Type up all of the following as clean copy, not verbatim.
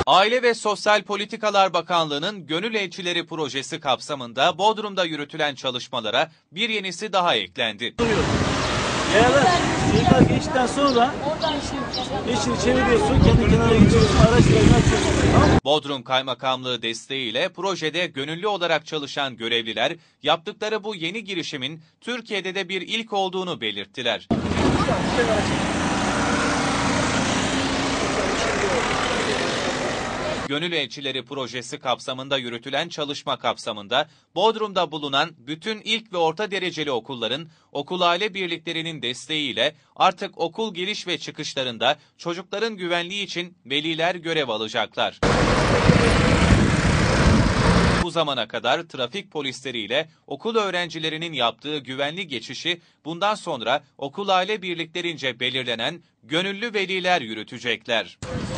Aile ve Sosyal Politikalar Bakanlığı'nın Gönül Elçileri projesi kapsamında Bodrum'da yürütülen çalışmalara bir yenisi daha eklendi. Yayalar ikaz geçtikten sonra eşini çeviriyorsun, kendi kenara geçiyorsun, araçlarını açıyorsun. Bodrum Kaymakamlığı desteğiyle projede gönüllü olarak çalışan görevliler yaptıkları bu yeni girişimin Türkiye'de de bir ilk olduğunu belirttiler. Gönül Elçileri projesi kapsamında yürütülen çalışma kapsamında Bodrum'da bulunan bütün ilk ve orta dereceli okulların okul aile birliklerinin desteğiyle artık okul giriş ve çıkışlarında çocukların güvenliği için veliler görev alacaklar. Bu zamana kadar trafik polisleriyle okul öğrencilerinin yaptığı güvenli geçişi bundan sonra okul aile birliklerince belirlenen gönüllü veliler yürütecekler.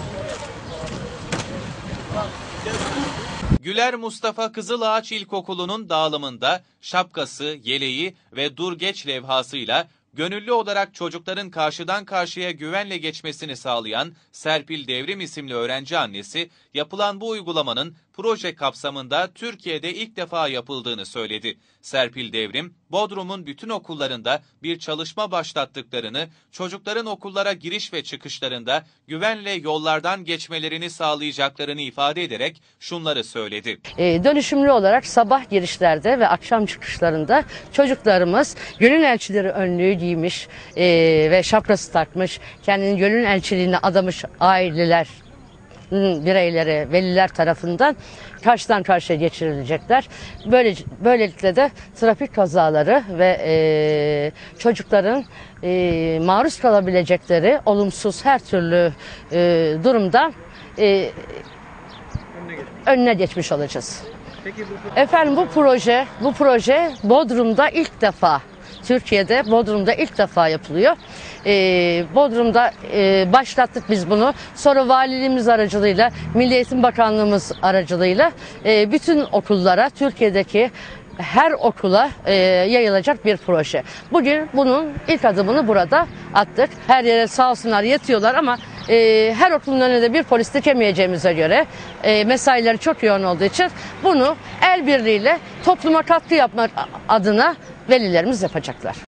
Güler Mustafa Kızılağaç İlkokulu'nun dağılımında şapkası, yeleği ve dur geç levhasıyla gönüllü olarak çocukların karşıdan karşıya güvenle geçmesini sağlayan Serpil Devrim isimli öğrenci annesi, yapılan bu uygulamanın proje kapsamında Türkiye'de ilk defa yapıldığını söyledi. Serpil Devrim, Bodrum'un bütün okullarında bir çalışma başlattıklarını, çocukların okullara giriş ve çıkışlarında güvenle yollardan geçmelerini sağlayacaklarını ifade ederek şunları söyledi. Dönüşümlü olarak sabah girişlerde ve akşam çıkışlarında çocuklarımız gönül elçileri önlüğü giymiş ve şapkası takmış, kendini gönül elçiliğine adamış aileler, bireyleri, veliler tarafından karşıdan karşıya geçirilecekler. Böylelikle de trafik kazaları ve çocukların maruz kalabilecekleri olumsuz her türlü durumda önüne geçmiş olacağız. Efendim bu proje Bodrum'da ilk defa, Türkiye'de Bodrum'da ilk defa yapılıyor. Bodrum'da başlattık biz bunu. Sonra valiliğimiz aracılığıyla, Milli Eğitim Bakanlığımız aracılığıyla bütün okullara, Türkiye'deki her okula yayılacak bir proje. Bugün bunun ilk adımını burada attık. Her yere sağ olsunlar yetiyorlar ama her okulun önüne de bir polis dikemeyeceğimize göre mesaileri çok yoğun olduğu için bunu el birliğiyle topluma katkı yapmak adına velilerimiz yapacaklar.